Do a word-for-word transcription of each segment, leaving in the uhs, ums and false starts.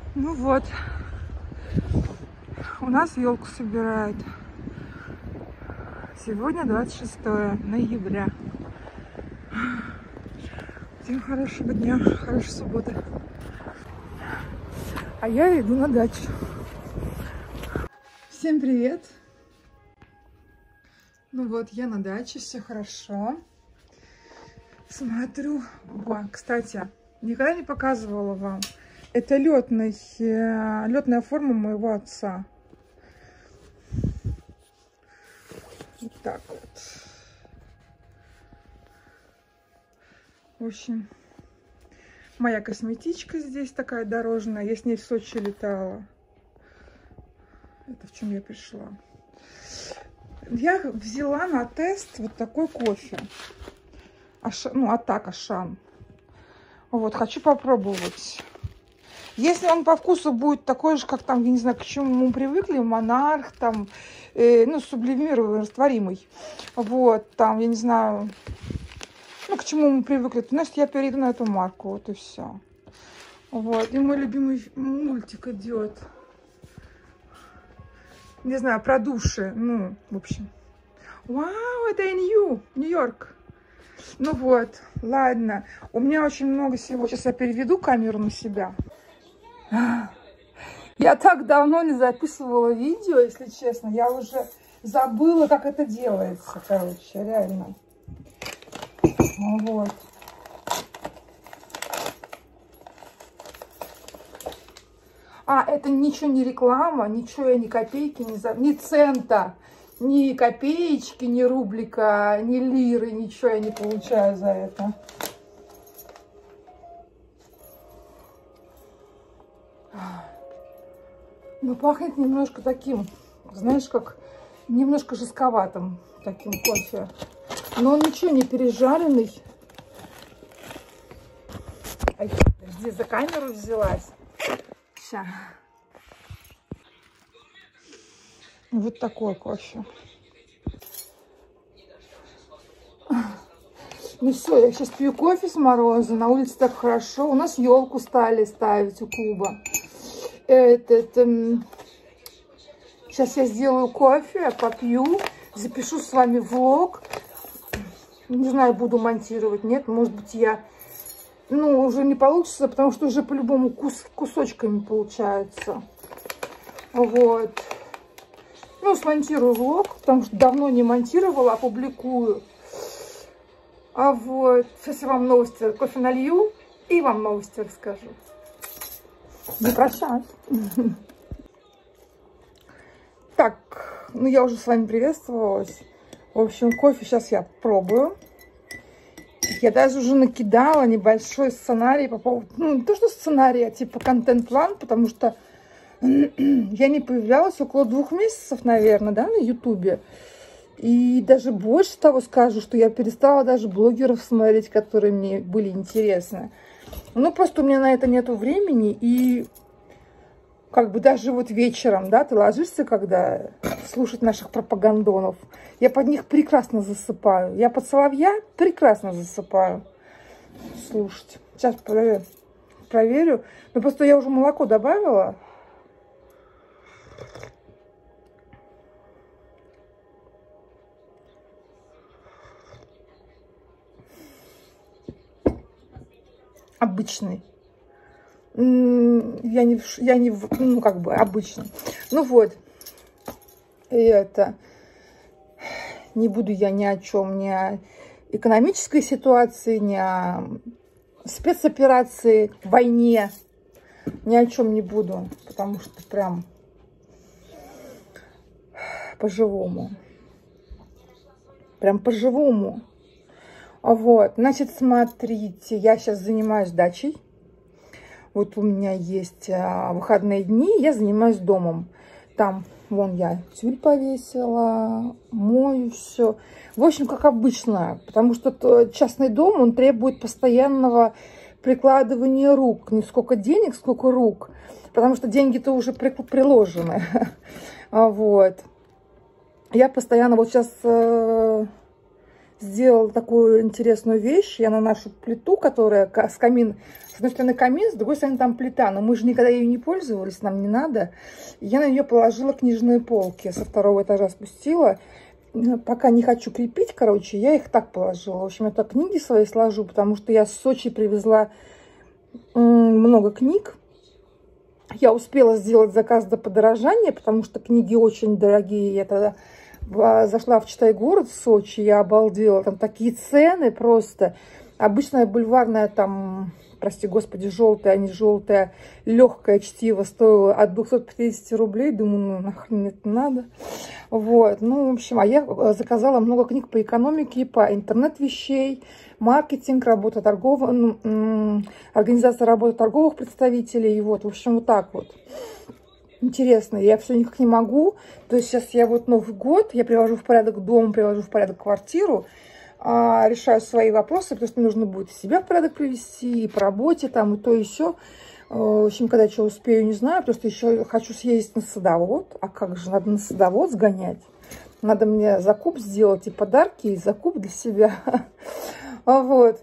Ну вот, у нас елку собирают. Сегодня двадцать шестое ноября. Всем хорошего дня, хорошей субботы. А я иду на дачу. Всем привет. Ну вот, я на даче, все хорошо. Смотрю. О, кстати, никогда не показывала вам. Это летный, летная форма моего отца. Вот так вот. В общем, моя косметичка здесь такая дорожная. Я с ней в Сочи летала. Это в чем я пришла. Я взяла на тест вот такой кофе. Аша, ну, Атак Ашан. Вот, хочу попробовать. Если он по вкусу будет такой же, как там, я не знаю, к чему мы привыкли, Монарх, там, э, ну, сублимированный, растворимый. Вот, там, я не знаю, ну, к чему мы привыкли, то, значит, я перейду на эту марку, вот и все. Вот, и мой любимый мультик идет. Не знаю, про души, ну, в общем. Вау, это эн ю, Нью-Йорк. Ну вот, ладно. У меня очень много всего. Сейчас я переведу камеру на себя. Я так давно не записывала видео, если честно. Я уже забыла, как это делается, короче, реально. Вот. А, это ничего не реклама, ничего я ни копейки, ни, за... ни цента, ни копеечки, ни рублика, ни лиры, ничего я не получаю за это. Но пахнет немножко таким, знаешь, как немножко жестковатым таким кофе. Но он ничего не пережаренный. Ай, подожди, за камеру взялась. Сейчас. Вот такой кофе. Ну все, я сейчас пью кофе с мороза. На улице так хорошо. У нас елку стали ставить у клуба. Этот, эм... Сейчас я сделаю кофе, попью, запишу с вами влог. Не знаю, буду монтировать, нет. Может быть, я... Ну, уже не получится, потому что уже по-любому кус... кусочками получается. Вот. Ну, смонтирую влог, потому что давно не монтировала, опубликую. А вот. Сейчас я вам новости кофе налью и вам новости расскажу. Не прощаюсь. Так, ну я уже с вами приветствовалась. В общем, кофе сейчас я пробую. Я даже уже накидала небольшой сценарий по поводу... Ну, не то, что сценарий, а типа контент-план, потому что я не появлялась около двух месяцев, наверное, да, на ютубе. И даже больше того скажу, что я перестала даже блогеров смотреть, которые мне были интересны. Ну, просто у меня на это нету времени, и как бы даже вот вечером, да, ты ложишься, когда слушать наших пропагандонов, я под них прекрасно засыпаю. Я под соловья прекрасно засыпаю слушать. Сейчас проверю. проверю. Ну, просто я уже молоко добавила. Обычный. Я не, я не, ну, как бы, обычный. Ну, вот. И это. Не буду я ни о чем, ни о экономической ситуации, ни о спецоперации, войне. Ни о чем не буду, потому что прям по-живому. Прям по-живому. Вот, значит, смотрите, я сейчас занимаюсь дачей. Вот у меня есть а, выходные дни, я занимаюсь домом. Там, вон, я тюль повесила, мою все. В общем, как обычно, потому что частный дом, он требует постоянного прикладывания рук. Не сколько денег, сколько рук. Потому что деньги-то уже при, приложены. Вот. Я постоянно вот сейчас... сделала такую интересную вещь. Я на нашу плиту, которая с камин, с одной стороны камин, с другой стороны там плита. Но мы же никогда ею не пользовались, нам не надо. Я на нее положила книжные полки. Со второго этажа спустила. Пока не хочу крепить, короче, я их так положила. В общем, я так книги свои сложу, потому что я с Сочи привезла много книг. Я успела сделать заказ до подорожания, потому что книги очень дорогие. Я тогда зашла в Читай город в Сочи, я обалдела. Там такие цены просто. Обычная бульварная там, прости господи, желтая, а не желтая, легкое чтиво стоило от двухсот пятидесяти рублей. Думаю, ну нахрен это надо. Вот, ну, в общем, а я заказала много книг по экономике, по интернет-вещей, маркетинг, работа торговых, ну, организация работы торговых представителей. И вот, в общем, вот так вот. Интересно, я все никак не могу. То есть сейчас я вот Новый год, я привожу в порядок дом, привожу в порядок квартиру, а, решаю свои вопросы, потому что мне нужно будет себя в порядок привести, и по работе там, и то, и все. В общем, когда что успею, не знаю, потому что еще хочу съездить на садовод. А как же, надо на садовод сгонять. Надо мне закуп сделать и подарки, и закуп для себя. Вот.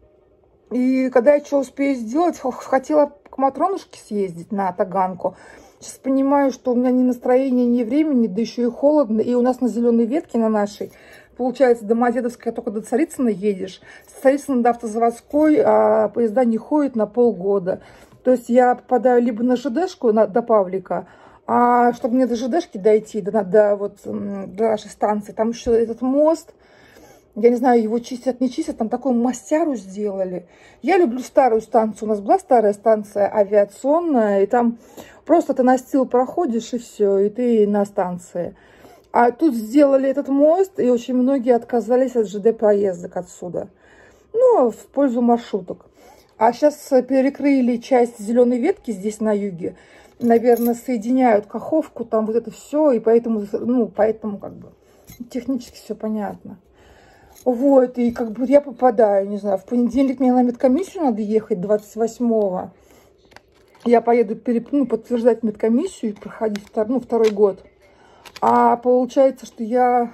И когда я что успею сделать, хотела к Матронушке съездить на Таганку. Сейчас понимаю, что у меня ни настроения, ни времени, да еще и холодно. И у нас на зеленой ветке, на нашей, получается, до Домодедовской только до Царицына едешь. С Царицына до Автозаводской, а поезда не ходят на полгода. То есть я попадаю либо на ЖДшку, на, до Павлика, а чтобы мне до ЖДшки дойти, до, до, вот, до нашей станции, там еще этот мост. Я не знаю, его чистят, не чистят, там такую мастяру сделали. Я люблю старую станцию. У нас была старая станция авиационная, и там просто ты настил проходишь, и все, и ты на станции. А тут сделали этот мост, и очень многие отказались от ЖД-поездок отсюда. Ну, в пользу маршруток. А сейчас перекрыли часть зеленой ветки здесь на юге. Наверное, соединяют Каховку, там вот это все, и поэтому, ну, поэтому как бы технически все понятно. Вот, и как бы я попадаю, не знаю, в понедельник мне на медкомиссию надо ехать, двадцать восьмого. Я поеду переп... ну, подтверждать медкомиссию и проходить втор... ну, второй год. А получается, что я...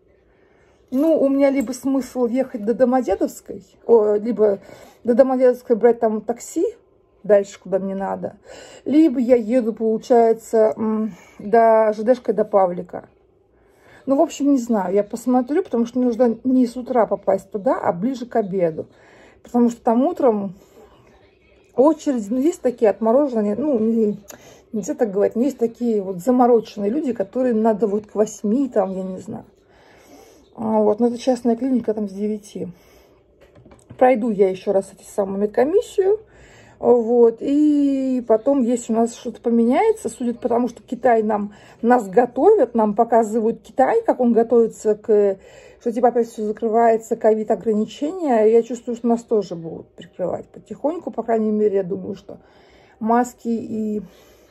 Ну, у меня либо смысл ехать до Домодедовской, о, либо до Домодедовской брать там такси дальше, куда мне надо, либо я еду, получается, до ЖДшкой до Павлика. Ну, в общем, не знаю, я посмотрю, потому что мне нужно не с утра попасть туда, а ближе к обеду. Потому что там утром очередь, ну, есть такие отмороженные, ну, не, нельзя так говорить, но есть такие вот замороченные люди, которые надо вот к восьми, там, я не знаю. Вот, но это частная клиника, там, с девяти. Пройду я еще раз эти самую медкомиссию. Вот, и потом, если у нас что-то поменяется, судя по тому, что Китай нам, нас готовят, нам показывают Китай, как он готовится к, что типа опять все закрывается, ковид ограничения, я чувствую, что нас тоже будут прикрывать потихоньку, по крайней мере, я думаю, что маски и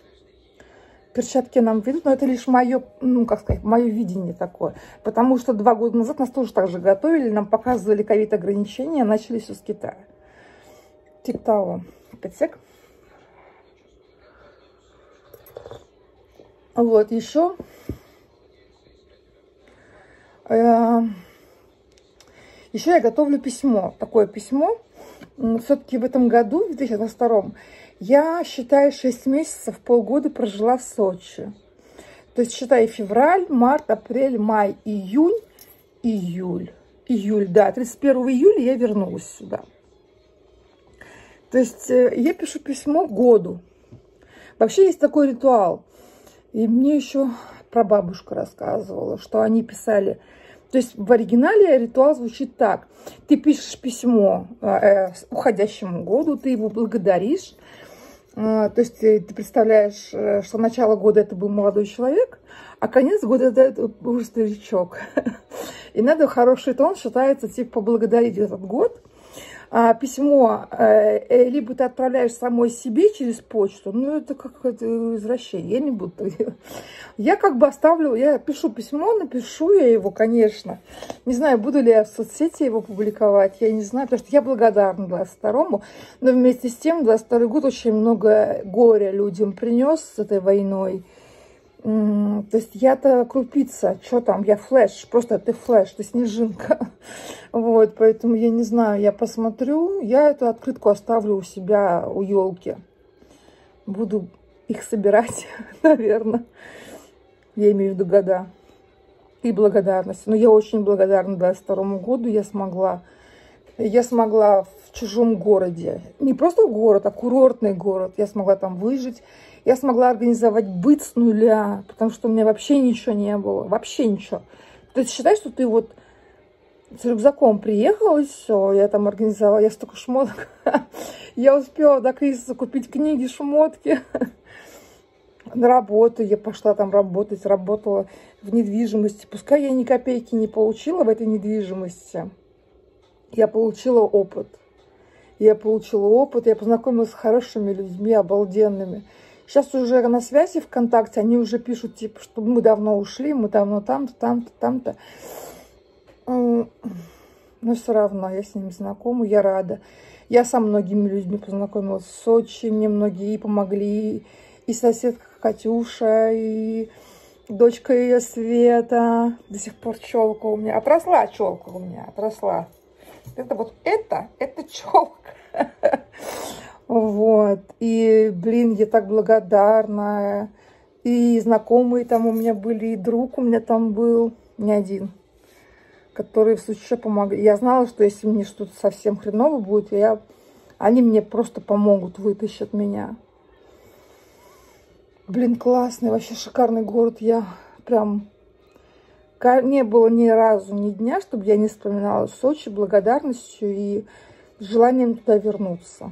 перчатки нам ведут, но это лишь мое, ну, как сказать, мое видение такое, потому что два года назад нас тоже так же готовили, нам показывали ковид ограничения, начали все с Китая. Типа того. Подсек. Вот, еще э, еще я готовлю письмо. Такое письмо. Все-таки в этом году, в две тысячи двадцать втором, я, считаю, шесть месяцев, полгода прожила в Сочи. То есть, считай, февраль, март, апрель, май, июнь, июль. Июль, да, тридцать первого июля я вернулась сюда. То есть я пишу письмо году. Вообще есть такой ритуал. И мне еще прабабушка рассказывала, что они писали. То есть в оригинале ритуал звучит так. Ты пишешь письмо э, уходящему году, ты его благодаришь. Э, то есть ты, ты представляешь, что начало года это был молодой человек, а конец года это, это уже старичок. И надо хороший тон, считается, типа поблагодарить этот год. А письмо э, либо ты отправляешь самой себе через почту, ну это как это извращение, я не буду. Я как бы оставлю, я пишу письмо, напишу я его, конечно. Не знаю, буду ли я в соцсети его публиковать, я не знаю, потому что я благодарна двадцать второму, но вместе с тем двадцать второй год очень много горя людям принес с этой войной. То есть я-то крупица, что там, я флэш, просто ты флэш, ты снежинка. Вот, поэтому я не знаю, я посмотрю, я эту открытку оставлю у себя у елки. Буду их собирать, наверное. Я имею в виду года и благодарность. Но я очень благодарна двадцать второму году, я смогла, я смогла в чужом городе, не просто город, а курортный город, я смогла там выжить. Я смогла организовать быт с нуля, потому что у меня вообще ничего не было. Вообще ничего. То есть считай, что ты вот с рюкзаком приехала, и все. Я там организовала, я столько шмоток. Я успела до кризиса купить книги, шмотки. На работу я пошла там работать, работала в недвижимости. Пускай я ни копейки не получила в этой недвижимости, я получила опыт. Я получила опыт, я познакомилась с хорошими людьми, обалденными. Сейчас уже на связи ВКонтакте, они уже пишут, типа, что мы давно ушли, мы давно там-то, там-то, там-то. Но все равно я с ними знакома, я рада. Я со многими людьми познакомилась в Сочи, мне многие помогли. И соседка Катюша, и дочка ее Света. До сих пор челка у меня. Отросла челка у меня, отросла. Это вот это, это челка. Вот, и, блин, я так благодарна, и знакомые там у меня были, и друг у меня там был, не один, который в случае помогли. Я знала, что если мне что-то совсем хреново будет, я... они мне просто помогут, вытащат меня. Блин, классный, вообще шикарный город, я прям... Не было ни разу, ни дня, чтобы я не вспоминала Сочи благодарностью и желанием туда вернуться.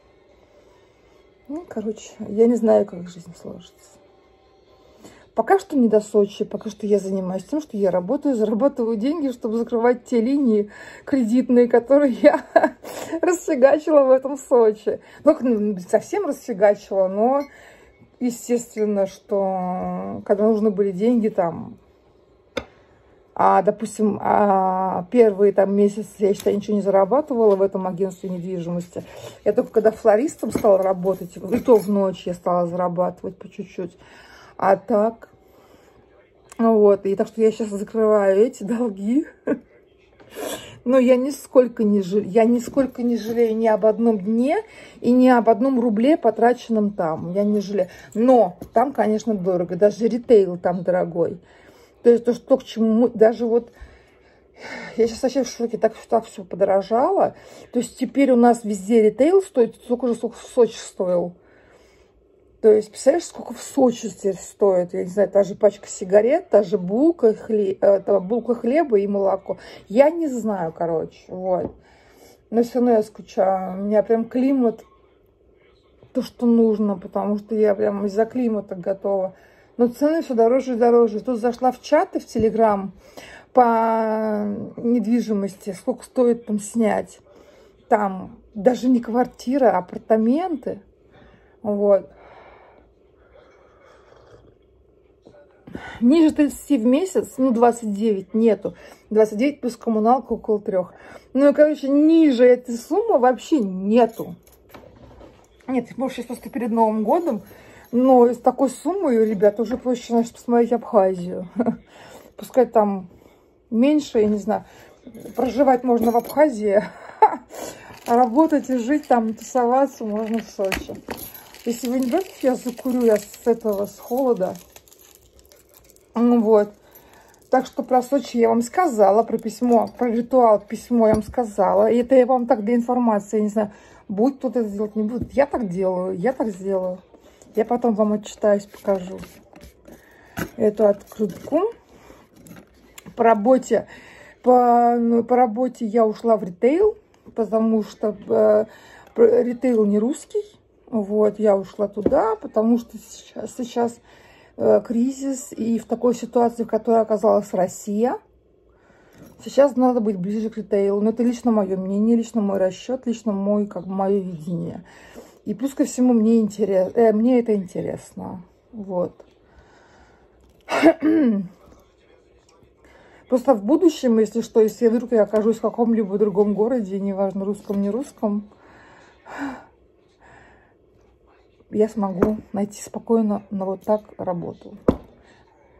Ну, короче, я не знаю, как жизнь сложится. Пока что не до Сочи, пока что я занимаюсь тем, что я работаю, зарабатываю деньги, чтобы закрывать те линии кредитные, которые я расфигачила в этом Сочи. Ну, совсем расфигачила, но, естественно, что когда нужны были деньги там, а, допустим, а первые там месяцы я, считаю, ничего не зарабатывала в этом агентстве недвижимости. Я только когда флористом стала работать, и то в ночь я стала зарабатывать по чуть-чуть. А так, вот, и так что я сейчас закрываю эти долги. Но я нисколько не жалею, я нисколько не жалею ни об одном дне и ни об одном рубле, потраченном там. Я не жалею. Но там, конечно, дорого, даже ритейл там дорогой. То есть то, что, к чему мы, даже вот, я сейчас вообще в шоке, так, так все подорожало. То есть теперь у нас везде ритейл стоит столько же, сколько в Сочи стоил. То есть, представляешь, сколько в Сочи теперь стоит, я не знаю, та же пачка сигарет, та же булка, хлеб, э, булка хлеба и молоко. Я не знаю, короче, вот. Но все равно я скучаю. У меня прям климат, то, что нужно, потому что я прям из-за климата готова. Но цены все дороже и дороже. Тут зашла в чаты, в Телеграм по недвижимости, сколько стоит там снять. Там даже не квартира, а апартаменты. Вот. Ниже тридцати в месяц, ну, двадцать девять нету. двадцать девять плюс коммуналка около трех. Ну, и, короче, ниже этой суммы вообще нету. Нет, может, сейчас просто перед Новым годом. Но с такой суммой, ребята, уже проще, значит, посмотреть Абхазию. Пускай там меньше, я не знаю, проживать можно в Абхазии, а работать и жить там, тусоваться можно в Сочи. Если вы не против, я закурю, я с этого, с холода. Ну вот. Так что про Сочи я вам сказала, про письмо, про ритуал письмо я вам сказала. И это я вам так для информации, я не знаю, будет кто-то это делать, не будет. Я так делаю, я так сделаю. Я потом вам отчитаюсь, покажу эту открытку. По работе, по, ну, по работе я ушла в ритейл, потому что э, ритейл не русский. Вот, я ушла туда, потому что сейчас, сейчас э, кризис, и в такой ситуации, в которой оказалась Россия, сейчас надо быть ближе к ритейлу. Но это лично мое мнение, лично мой расчет, лично мой, как мое видение. И плюс ко всему мне, интерес, э, мне это интересно. Вот. Просто в будущем, если что, если вдруг я окажусь в каком-либо другом городе, неважно, русском, не русском, я смогу найти спокойно на вот так работу.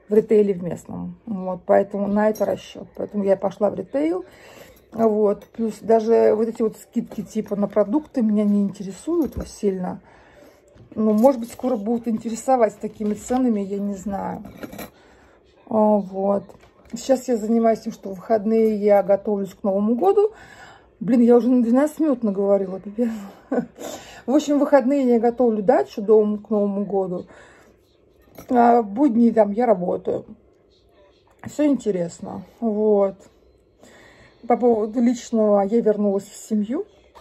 в ритейле в местном. Вот, поэтому на это расчет. Поэтому я пошла в ритейл. Вот, плюс даже вот эти вот скидки типа на продукты меня не интересуют сильно. Ну, может быть, скоро будут интересовать с такими ценами, я не знаю. Вот. Сейчас я занимаюсь тем, что в выходные я готовлюсь к Новому году. Блин, я уже на двенадцать минут наговорила, пипец. В общем, в выходные я готовлю дачу дом к Новому году. А в будни там я работаю. Все интересно. Вот. По поводу личного, я вернулась в семью.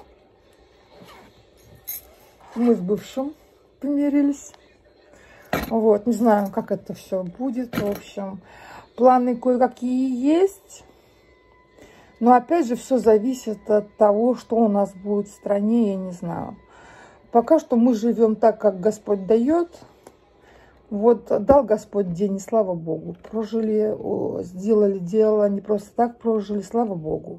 Мы с бывшим помирились. Вот, не знаю, как это все будет. В общем, планы кое-какие есть. Но опять же, все зависит от того, что у нас будет в стране, я не знаю. Пока что мы живем так, как Господь дает. Вот дал Господь день, и слава Богу. Прожили, сделали дело, не просто так прожили, слава Богу.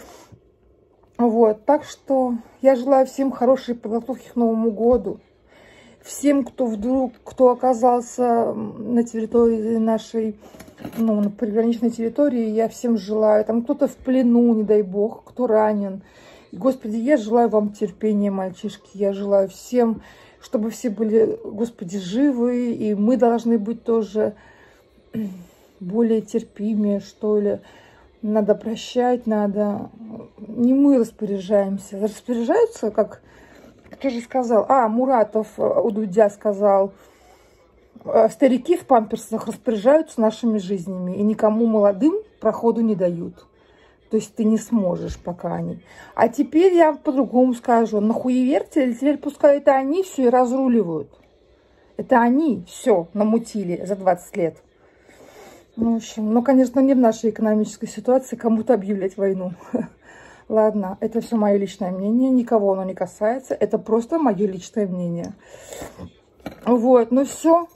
Вот, так что я желаю всем хорошей подготовки к Новому году. Всем, кто вдруг, кто оказался на территории нашей, ну, на приграничной территории, я всем желаю. Там кто-то в плену, не дай бог, кто ранен. И, Господи, я желаю вам терпения, мальчишки. Я желаю всем, чтобы все были, Господи, живы. И мы должны быть тоже более терпимее, что ли. Надо прощать, надо... Не мы распоряжаемся. Распоряжаются, как... Кто же сказал? А, Муратов у Дудя сказал, старики в памперсах распоряжаются нашими жизнями и никому молодым проходу не дают. То есть ты не сможешь пока они. А теперь я по-другому скажу. Нахуеверьте, теперь пускай это они все и разруливают. Это они все намутили за двадцать лет. В общем, ну, конечно, не в нашей экономической ситуации кому-то объявлять войну. Ладно, это все мое личное мнение, никого оно не касается, это просто мое личное мнение. Вот, ну все.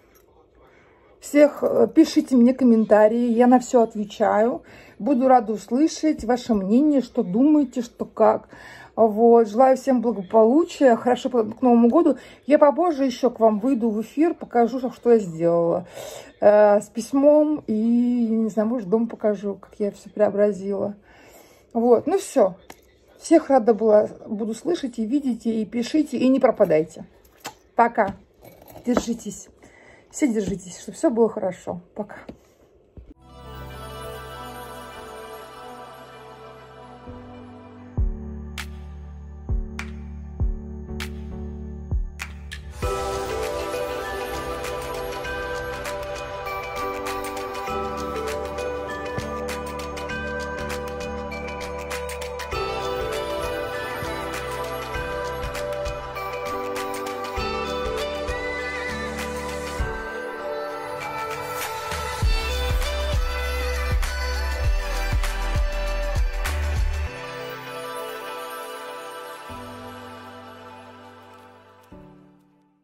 Всех пишите мне комментарии, я на все отвечаю. Буду рада услышать ваше мнение, что думаете, что как. Вот, желаю всем благополучия, хорошо к Новому году. Я попозже еще к вам выйду в эфир, покажу, что я сделала. Э, с письмом и, не знаю, может, дом покажу, как я все преобразила. Вот, ну все. Всех рада была, буду слышать и видеть, и пишите, и не пропадайте. Пока. Держитесь. Все держитесь, чтобы все было хорошо. Пока.